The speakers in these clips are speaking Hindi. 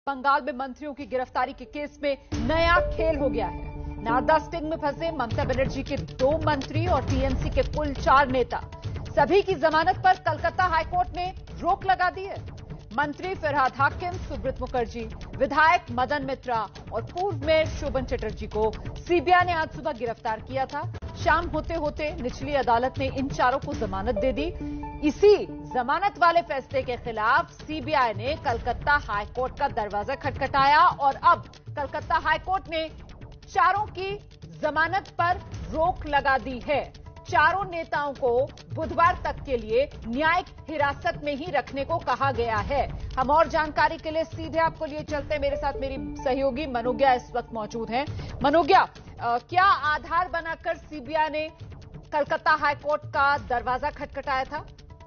बंगाल में मंत्रियों की गिरफ्तारी के केस में नया खेल हो गया है। नारदा स्टिंग में फंसे ममता बनर्जी के 2 मंत्री और टीएमसी के कुल 4 नेता, सभी की जमानत पर कलकत्ता हाईकोर्ट ने रोक लगा दी है। मंत्री फिरहाद हाकिम, सुब्रत मुखर्जी, विधायक मदन मित्रा और पूर्व मेयर शोभन चटर्जी को सीबीआई ने आज सुबह गिरफ्तार किया था। शाम होते होते निचली अदालत ने इन चारों को जमानत दे दी। इसी जमानत वाले फैसले के खिलाफ सीबीआई ने कलकत्ता हाईकोर्ट का दरवाजा खटखटाया और अब कलकत्ता हाईकोर्ट ने चारों की जमानत पर रोक लगा दी है। चारों नेताओं को बुधवार तक के लिए न्यायिक हिरासत में ही रखने को कहा गया है। हम और जानकारी के लिए सीधे आपको लिए चलते हैं। मेरे साथ मेरी सहयोगी मनोज्ञा इस वक्त मौजूद हैं। मनोज्ञा, क्या आधार बनाकर सीबीआई ने कलकत्ता हाईकोर्ट का दरवाजा खटखटाया था?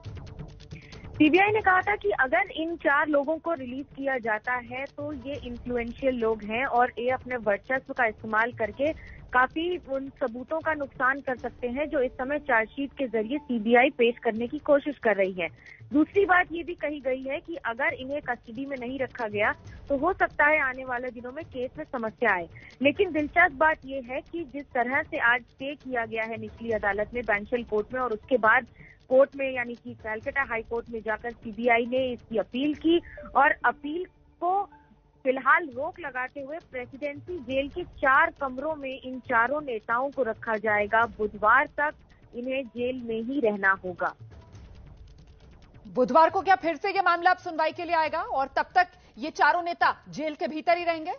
सीबीआई ने कहा था कि अगर इन 4 लोगों को रिलीज किया जाता है तो ये इन्फ्लुएंशियल लोग हैं और ये अपने वर्चस्व का इस्तेमाल करके काफी उन सबूतों का नुकसान कर सकते हैं जो इस समय चार्जशीट के जरिए सीबीआई पेश करने की कोशिश कर रही है। दूसरी बात ये भी कही गई है कि अगर इन्हें कस्टडी में नहीं रखा गया तो हो सकता है आने वाले दिनों में केस में समस्या आए। लेकिन दिलचस्प बात यह है कि जिस तरह से आज स्टे किया गया है निचली अदालत में, बैंशल कोर्ट में, और उसके बाद कोर्ट में यानी कि कलकत्ता हाई कोर्ट में जाकर सीबीआई ने इसकी अपील की और अपील को फिलहाल रोक लगाते हुए प्रेसिडेंसी जेल के 4 कमरों में इन चारों नेताओं को रखा जाएगा। बुधवार तक इन्हें जेल में ही रहना होगा। बुधवार को क्या फिर से यह मामला अब सुनवाई के लिए आएगा और तब तक ये चारों नेता जेल के भीतर ही रहेंगे?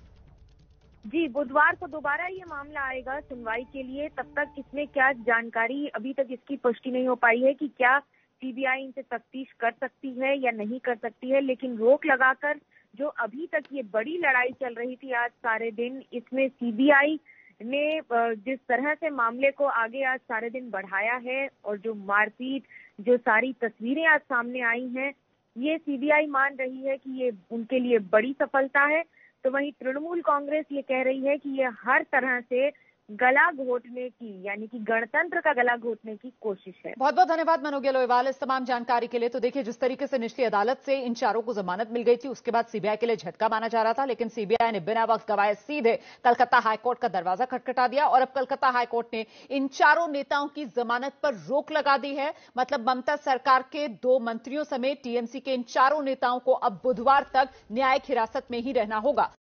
जी, बुधवार को दोबारा ये मामला आएगा सुनवाई के लिए। तब तक इसमें क्या जानकारी, अभी तक इसकी पुष्टि नहीं हो पाई है कि क्या सीबीआई इनसे तफ्तीश कर सकती है या नहीं कर सकती है। लेकिन रोक लगाकर जो अभी तक ये बड़ी लड़ाई चल रही थी आज सारे दिन, इसमें सीबीआई ने जिस तरह से मामले को आगे आज सारे दिन बढ़ाया है और जो मारपीट, जो सारी तस्वीरें आज सामने आई हैं, ये सीबीआई मान रही है कि ये उनके लिए बड़ी सफलता है। तो वहीं तृणमूल कांग्रेस ये कह रही है कि ये हर तरह से गला घोटने की, यानी कि गणतंत्र का गला घोटने की कोशिश है। बहुत बहुत धन्यवाद मनोज्ञा लोहेवाल इस तमाम जानकारी के लिए। तो देखिए, जिस तरीके से निचली अदालत से इन चारों को जमानत मिल गई थी, उसके बाद सीबीआई के लिए झटका माना जा रहा था, लेकिन सीबीआई ने बिना वक्त गवाए सीधे कलकत्ता हाईकोर्ट का दरवाजा खटखटा दिया और अब कलकत्ता हाईकोर्ट ने इन चारों नेताओं की जमानत पर रोक लगा दी है। मतलब ममता सरकार के 2 मंत्रियों समेत टीएमसी के इन चारों नेताओं को अब बुधवार तक न्यायिक हिरासत में ही रहना होगा।